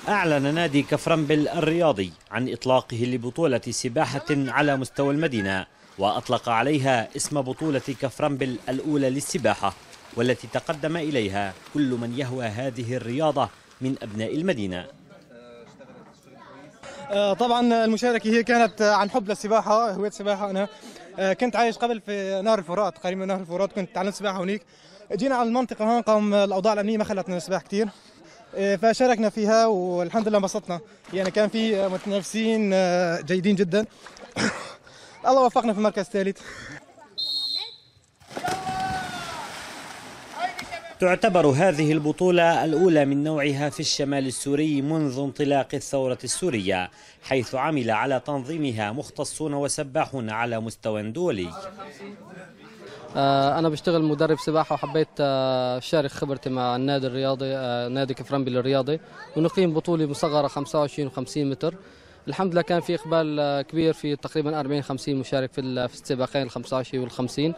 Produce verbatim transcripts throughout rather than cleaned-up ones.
أعلن نادي كفرنبل الرياضي عن إطلاقه لبطولة سباحة على مستوى المدينة، وأطلق عليها اسم بطولة كفرنبل الأولى للسباحة، والتي تقدم إليها كل من يهوى هذه الرياضة من أبناء المدينة. طبعا المشاركة هي كانت عن حب للسباحة، هواية السباحة. أنا كنت عايش قبل في نهر الفرات، قريب من نهر الفرات، كنت تعلمت سباحة هناك. جينا على المنطقة هون قام الأوضاع الأمنية ما خلتنا نسبح كثير، فشاركنا فيها والحمد لله انبسطنا. يعني كان في متنافسين جيدين جدا. الله وفقنا في المركز الثالث. تعتبر هذه البطولة الأولى من نوعها في الشمال السوري منذ انطلاق الثورة السورية، حيث عمل على تنظيمها مختصون وسباحون على مستوى دولي. أنا بشتغل مدرب سباحة، وحبيت أشارك خبرتي مع النادي الرياضي نادي كفرنبل الرياضي، ونقيم بطولة مصغرة خمسة وعشرين وخمسين متر. الحمد لله كان في إقبال كبير، في تقريبا أربعين خمسين مشارك في السباقين ال خمسة وعشرين وال خمسين.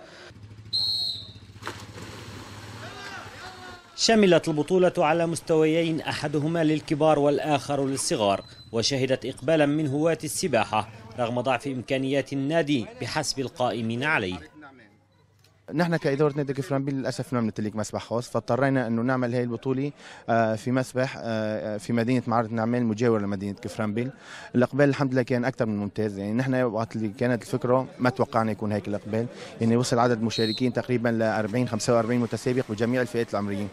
شملت البطولة على مستويين، أحدهما للكبار والآخر للصغار، وشهدت إقبالا من هواة السباحة رغم ضعف إمكانيات النادي بحسب القائمين عليه. نحن كإدارة نادي كفرنبل للأسف ما بنمتلك مسبح خاص، فاضطرينا أنه نعمل هذه البطولة في مسبح في مدينة معرض النعمان مجاورة لمدينة كفرنبل. الإقبال الحمد لله كان أكثر من ممتاز. يعني نحن وقت اللي كانت الفكرة ما توقعنا يكون هيك الإقبال، يعني وصل عدد المشاركين تقريبا ل أربعين خمسة وأربعين متسابق بجميع الفئات العمرية.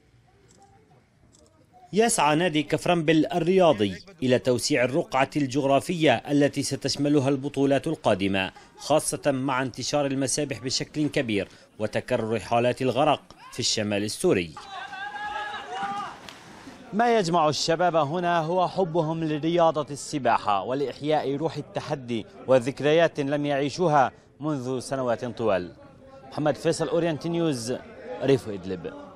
يسعى نادي كفرنبل الرياضي إلى توسيع الرقعة الجغرافية التي ستشملها البطولات القادمة، خاصة مع انتشار المسابح بشكل كبير وتكرر حالات الغرق في الشمال السوري. ما يجمع الشباب هنا هو حبهم لرياضة السباحة ولإحياء روح التحدي وذكريات لم يعيشوها منذ سنوات طوال. محمد فيصل، أورينت نيوز، ريف إدلب.